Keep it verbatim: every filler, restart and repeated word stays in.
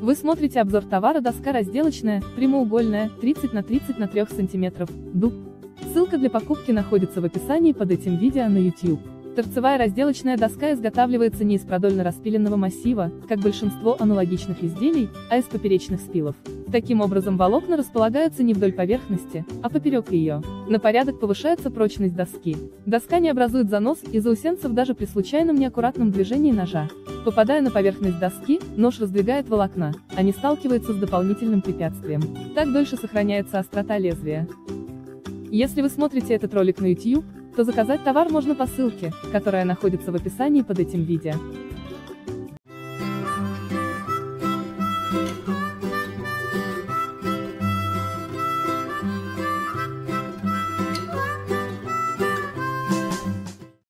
Вы смотрите обзор товара доска разделочная, прямоугольная, тридцать на тридцать на три сантиметров, дуб. Ссылка для покупки находится в описании под этим видео на YouTube. Торцевая разделочная доска изготавливается не из продольно-распиленного массива, как большинство аналогичных изделий, а из поперечных спилов. Таким образом волокна располагаются не вдоль поверхности, а поперек ее. На порядок повышается прочность доски. Доска не образует занос и заусенцев даже при случайном неаккуратном движении ножа. Попадая на поверхность доски, нож раздвигает волокна, а не сталкивается с дополнительным препятствием. Так дольше сохраняется острота лезвия. Если вы смотрите этот ролик на YouTube, то заказать товар можно по ссылке, которая находится в описании под этим видео.